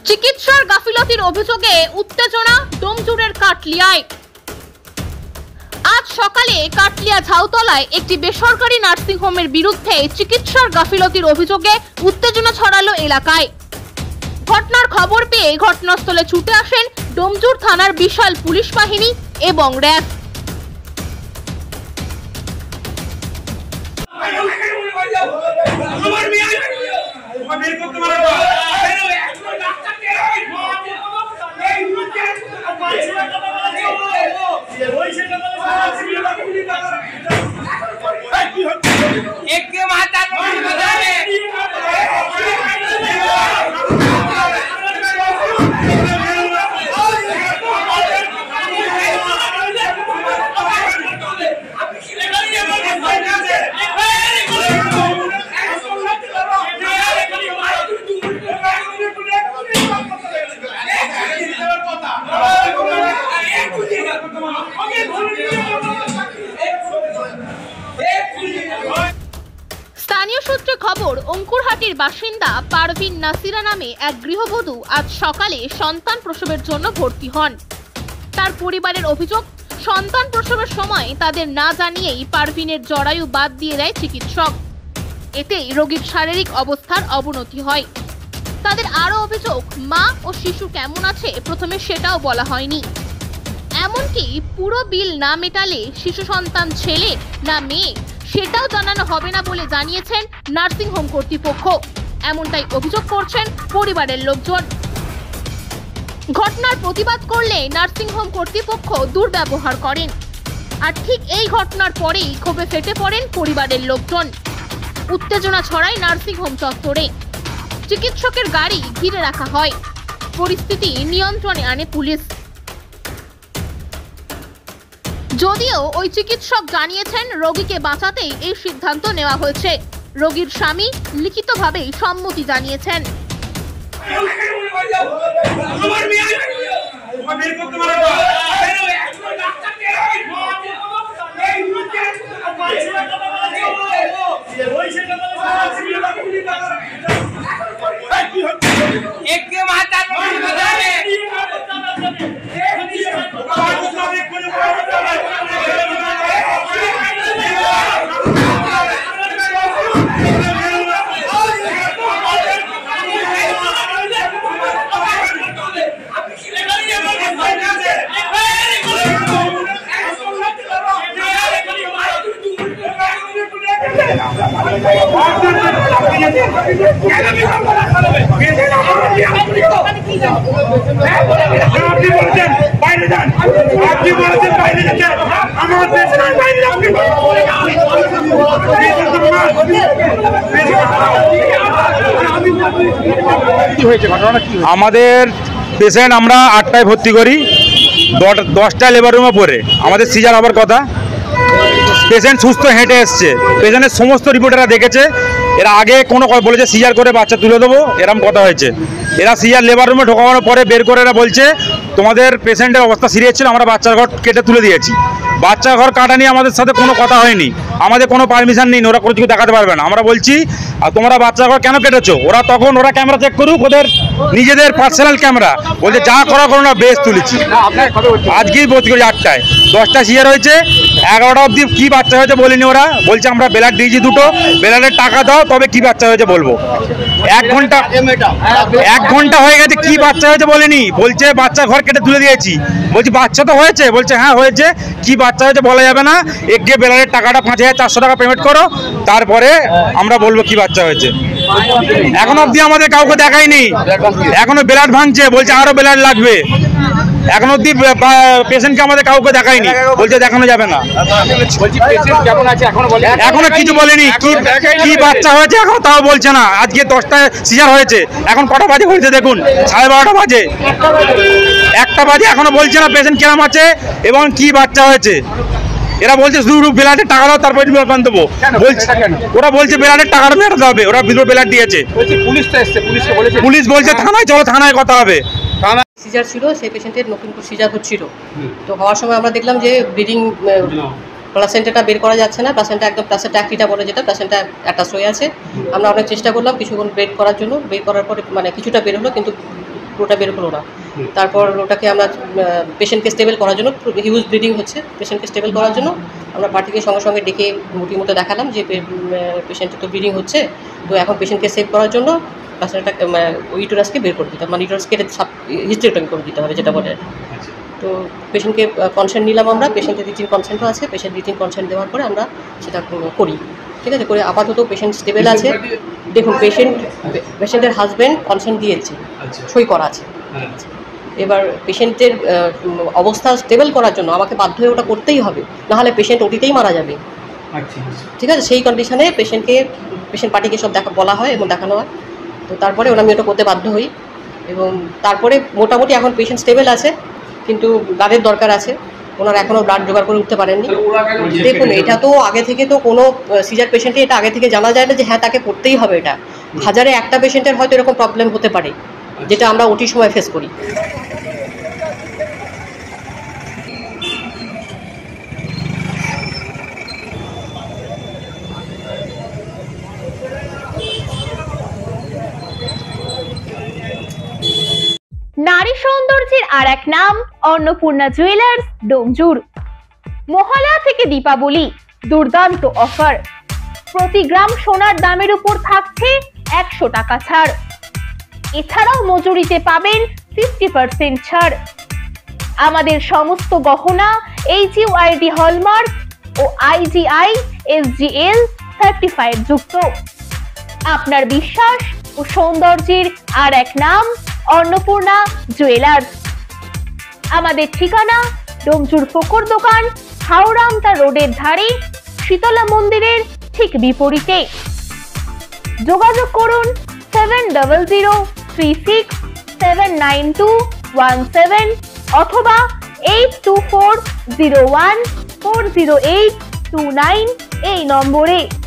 চিকিৎসার গাফিলতির অভিযোগে উত্তেজনা ডোমজুড়ের কাটলিয়ায়। আজ সকালে কাটলিয়া ঝাউতলায় একটি বেসরকারি নার্সিংহোমের বিরুদ্ধে চিকিৎসার গাফিলতির অভিযোগে উত্তেজনা ছড়ালো এলাকায়। ঘটনার খবর পেয়ে ঘটনাস্থলে ছুটে আসেন ডোমজুড় থানার বিশাল পুলিশ বাহিনী এবং র্যাব। স্থানীয় সূত্রে খবর, অঙ্কুরহাটির বাসিন্দা পারভিন নাসিরা নামে এক গৃহবধূ আজ সকালে সন্তান প্রসবের জন্য ভর্তি হন। তার পরিবারের অভিযোগ, সন্তান প্রসবের সময় তাদের না জানিয়েই পারভিনের জরায়ু বাদ দিয়ে দেয় চিকিৎসক। এতেই রোগীর শারীরিক অবস্থার অবনতি হয়। তাদের আরও অভিযোগ, মা ও শিশু কেমন আছে প্রথমে সেটাও বলা হয়নি। এমনকি পুরো বিল না মেটালে শিশু সন্তান ছেলে না মেয়ে সেটাও জানানো হবে না বলে জানিয়েছেন নার্সিংহোম কর্তৃপক্ষ। এমনটাই অভিযোগ করছেন পরিবারের লোকজন। ঘটনার প্রতিবাদ করলে নার্সিংহোম কর্তৃপক্ষ দুর্ব্যবহার করেন। আর ঠিক এই ঘটনার পরেই ক্ষোভে ফেটে পড়েন পরিবারের লোকজন। উত্তেজনা ছড়ায় নার্সিংহোম চত্বরে। চিকিৎসকের গাড়ি ঘিরে রাখা হয়। পরিস্থিতি নিয়ন্ত্রণে আনে পুলিশ। যদিও ওই চিকিৎসক জানিয়েছেন রোগীকে বাঁচাতেই এই সিদ্ধান্ত নেওয়া হয়েছে। রোগীর স্বামী লিখিতভাবেই সম্মতি জানিয়েছেন। আমাদের পেশেন্ট আমরা 8টায় ভর্তি করি, 10টায় লেবার রুমে পড়ে আমাদের সিজার হবার কথা। পেশেন্ট সুস্থ হেঁটে এসছে, পেশেন্টের সমস্ত রিপোর্টেরা দেখেছে। এরা আগে কোনো বলেছে সিজার করে বাচ্চা তুলে দেবো, এরকম কথা হয়েছে। এরা সিজার লেবার রুমে ঢোকানোর পরে বের করে এরা বলছে তোমাদের পেশেন্টের অবস্থা সিরিয়াস ছিল, আমরা বাচ্চার ঘর কেটে তুলে দিয়েছি। বাচ্চার ঘর কাটা নিয়ে আমাদের সাথে কোনো কথা হয়নি, আমাদের কোনো পারমিশন নেই, ওরা কোনো কিছু দেখাতে পারবে না। আমরা বলছি আর তোমরা বাচ্চার ঘর কেন কেটেছো? ওরা তখন ওরা ক্যামেরা চেক করুক, ওদের নিজেদের পার্সোনাল ক্যামেরা, বলছে যা করা করো না, বেশ তুলেছি। আজকেই ভর্তি করি 8টায়, 10টায় সিজার হয়েছে, 11টা অবধি কী বাচ্চা হয়েছে বলিনি। ওরা বলছে আমরা ব্লাড দিয়েছি 2টো, ব্লাডের টাকা দাও তবে কি বাচ্চা হয়েছে বলবো। 1 ঘন্টা হয়ে গেছে, কি বাচ্চা হয়েছে বলেনি, বলছে বাচ্চা ঘর কেটে তুলে দিয়েছি। বলছি বাচ্চা তো হয়েছে, বলছে হ্যাঁ হয়েছে, কি বাচ্চা হয়েছে বলা যাবে না, একে ব্লাডের টাকাটা 5400 টাকা পেমেন্ট করো, তারপরে আমরা বলবো কি বাচ্চা হয়েছে। এখন অবধি আমাদের কাউকে দেখায়নি, এখনো ব্লাড ভাঙছে, বলছে আরো ব্লাড লাগবে। এখন অবধি পেশেন্টকে আমাদের কাউকে দেখায়নি, বলছে দেখানো যাবে না। এখনো কিছু বলেনি, কি বাচ্চা হয়েছে এখন তাও বলছে না। আজকে 10টায় সিজার হয়েছে, এখন কটা বাজে হয়েছে দেখুন, 12:30 বাজে, 1টা বাজে, এখনো বলছে না পেশেন্ট কেরাম আছে এবং কি বাচ্চা হয়েছে। এরা বলছে শুধু ব্লাডের টাকা দাও তারপরে ব্লাড দেবো, বলছে ওরা বলছে ব্লাডের টাকাটা মেটাতে হবে, ওরা ভিতরে ব্লাড দিয়েছে। পুলিশ বলছে থানায় চলো, থানায় কথা হবে। সিজার ছিল, সেই পেশেন্টের নতুনপুর সিজার হচ্ছিল, তো হওয়ার সময় আমরা দেখলাম যে ব্লিডিং প্লাসেন্টাটা বের করা যাচ্ছে না, প্লাসেন্টা একদম প্লাসেন্টা অ্যাক্টিটা বলে যেটা, প্লাসেন্টা অ্যাটাচ হয়ে আছে। আমরা অনেক চেষ্টা করলাম কিছুক্ষণ বের করার জন্য, বের করার পরে মানে কিছুটা বের হলো, কিন্তু পুরোটা বের হলো না। তারপর ওটাকে আমরা পেশেন্টকে স্টেবল করার জন্য, হিউজ ব্লিডিং হচ্ছে, পেশেন্টকে স্টেবল করার জন্য আমরা পার্টিকে সঙ্গে সঙ্গে ডেকে মুটি মতো দেখালাম যে পেশেন্টের তো ব্লিডিং হচ্ছে, তো এখন পেশেন্টকে সেভ করার জন্য প্লাসেন্টা ইউটেরাসকে বের করে দিতে হবে, মানে ইউটেরাস কেটে হিস্টেরেক্টমি করে দিতে হবে যেটা বলে। তো পেশেন্টকে কনসেন্ট নিলাম আমরা, পেশেন্টের রিটিন কনসেন্টও আছে, পেশেন্ট রিটিন কনসেন্ট দেওয়ার পরে আমরা সেটা করি, ঠিক আছে। করে আপাতত পেশেন্ট স্টেবল আছে। দেখুন পেশেন্টের হাজব্যান্ড কনসেন্ট দিয়েছে, সই করা আছে। এবার পেশেন্টের অবস্থা স্টেবল করার জন্য আমাকে বাধ্য হয়ে ওটা করতেই হবে, নাহলে পেশেন্ট ওটিতেই মারা যাবে, ঠিক আছে। সেই কন্ডিশনে পেশেন্ট পার্টিকে সব বলা হয় এবং দেখানো হয়। তো তারপরে আমি ওটা করতে বাধ্য হই এবং তারপরে মোটামুটি এখন পেশেন্ট স্টেবল আছে, কিন্তু ব্লাডের দরকার আছে, ওনারা এখনও ব্লাড জোগাড় করে উঠতে পারেননি। দেখুন এটা তো আগে থেকে তো কোনো সিজার পেশেন্টে এটা আগে থেকে জানা যায় না যে হ্যাঁ তাকে করতেই হবে। এটা হাজারে একটা পেশেন্টের হয়তো এরকম প্রবলেম হতে পারে, যেটা আমরা ওটির সময় ফেস করি। নারী সৌন্দর্যের আর এক নাম অন্নপূর্ণা জুয়েলার্স, ডোমজুর। মহালয়া থেকে দীপাবলি দুর্দান্ত অফার, প্রতি গ্রাম সোনার দামের উপর থাকছে 100 টাকা ছাড়। এছাড়াও মজুরিতে পাবেন 50% ছাড়। আমাদের সমস্ত গহনা HUID হলমার্ক ও IGI SGL সার্টিফাইড যুক্ত। আপনার বিশ্বাস ও সৌন্দর্যের আর এক নাম অন্নপূর্ণা জুয়েলার্স। আমাদের ঠিকানা ডোমজুর ফোকর দোকান, হাওড়ামতা রোডের ধারে, শীতলা মন্দিরের ঠিক বিপরীতে। যোগাযোগ করুন 7030367917 অথবা 8240140829 এই নম্বরে।